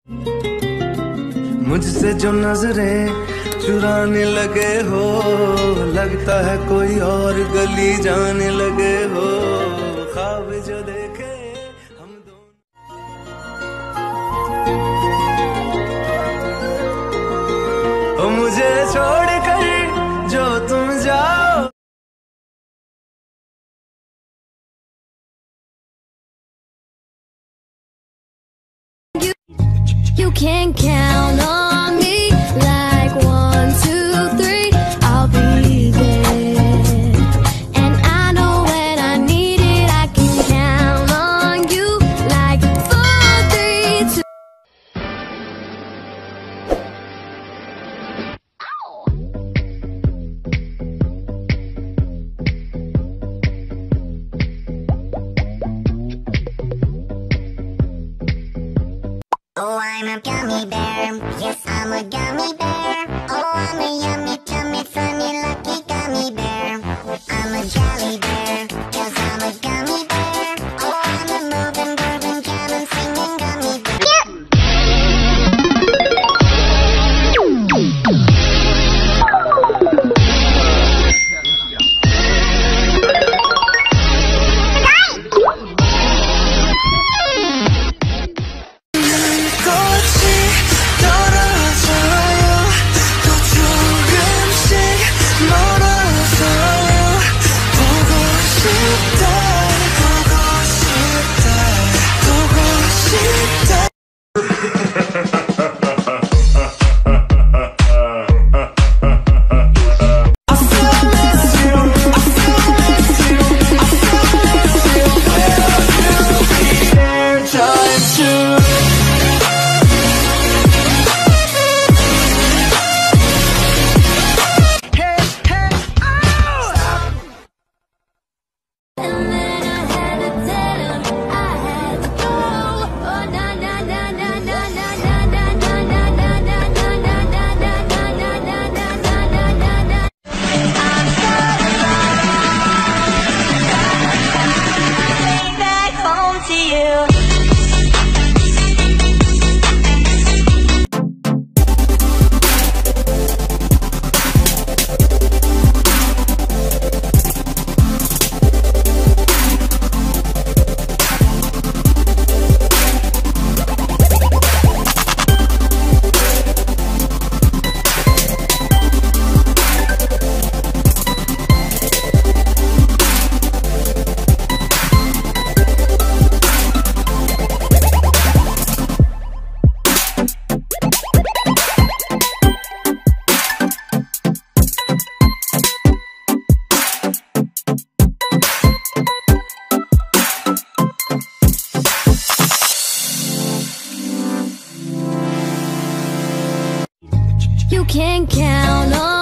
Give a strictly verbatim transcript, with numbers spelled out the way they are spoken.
मुझसे जो नजरें चुराने लगे हो, लगता है कोई और गली जाने लगे हो। ख्वाब जो देखे हम दोनों, मुझे छोड़कर जो तुम जाओ। You can count on me like one, two, three, I'll be there. And I know when I need it, I can count on you like four, three, two. Oh, I'm a gummy bear. Yes, I'm a gummy bear. Oh, I'm a yummy, tummy, funny, lucky gummy bear. I'm a jolly bear, cause I'm a gummy bear. Oh, I'm a moving, grooving, jamming, singing gummy bear. You can count on